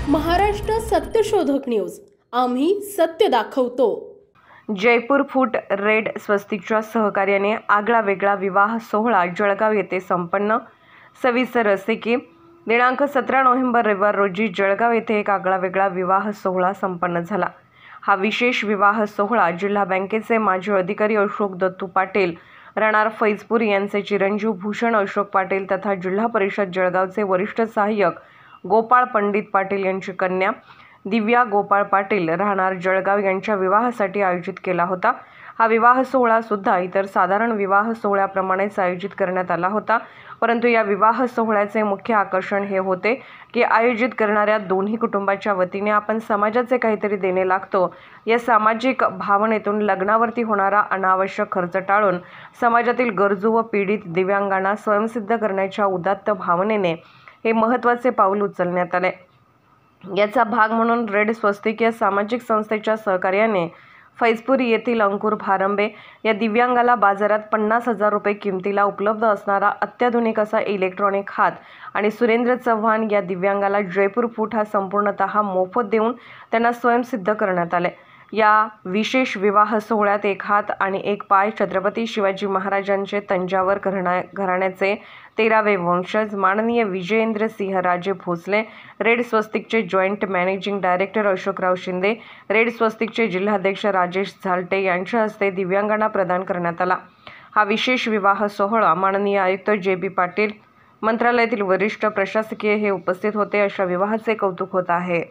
महाराष्ट्र सत्यशोधक न्यूज, आम्ही सत्य दाखवतो। जयपूर फूट रेड स्वस्तिकच्या सहकार्याने आगळा वेगळा विवाह सोहळा जळगाव येथे संपन्न। सविस्तर असे की दिनांक 17 नोव्हेंबर रविवार रोजी जळगाव येथे एक आगळा वेगळा विवाह सोहळा संपन्न झाला। हा विशेष विवाह सोहळा जिल्हा बँकेचे माजी अधिकारी अशोक दत्तू पाटील, राहणार फैजपूर यांचे चिरंजीव भूषण अशोक पाटील तथा जिल्हा परिषद जळगावचे वरिष्ठ सहाय्यक गोपाळ पंडित पाटील यांची कन्या दिव्या गोपाळ पाटील, राहणार जळगाव यांच्या विवाहासाठी आयोजित केला होता। हा विवाह सोहळा सुद्धा इतर साधारण विवाह सोहळ्याप्रमाणेच आयोजित करण्यात आला होता, परंतु या विवाह सोहळ्याचे मुख्य आकर्षण हे होते की आयोजित करणाऱ्या दोन्ही कुटुंबाच्या वतीने आपण समाजाचे काहीतरी देणे लागतो या सामाजिक भावनेतून लग्नावरती होणारा अनावश्यक खर्च टाळून समाजातील गरजू व पीडित दिव्यांगांना स्वयंसिद्ध करण्याच्या उदात्त भावनेने हे महत्त्वाचे पाऊल उचलण्यात आले। याचा भाग म्हणून रेड स्वस्तिक या सामाजिक संस्थेच्या सहकार्याने फैजपूर येथील अंकुर भारंबे या दिव्यांगाला बाजारात 50,000 रुपये किमतीला उपलब्ध असणारा अत्याधुनिक असा इलेक्ट्रॉनिक हात आणि सुरेंद्र चव्हाण या दिव्यांगाला जयपूर फूट हा संपूर्णतः मोफत देऊन त्यांना स्वयंसिद्ध करण्यात आले। या विशेष विवाह सोहळ्यात एक हात आणि एक पाय छत्रपती शिवाजी महाराजांचे तंजावर घराण्याचे 13वे वंशज माननीय विजयेंद्र सिंह राजे भोसले, रेड स्वस्तिकचे joint managing director Ashokrao Shinde, red स्वस्तिकचे जिल्हाध्यक्ष राजेश झालटे यांच्या हस्ते दिव्यांगांना प्रदान करण्यात आला। हा विशेष विवाह सोहळा माननीय आयुक्त जे.बी. पाटील, मंत्रालयातील वरिष्ठ प्रशासकीय हे उपस्थित होते। अशा विवाहाचे कौतुक होत आहे।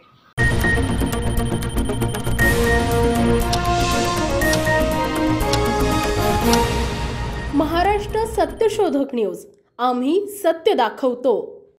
महाराष्ट्र सत्यशोधक न्यूज, आम्ही सत्य दाखवतो।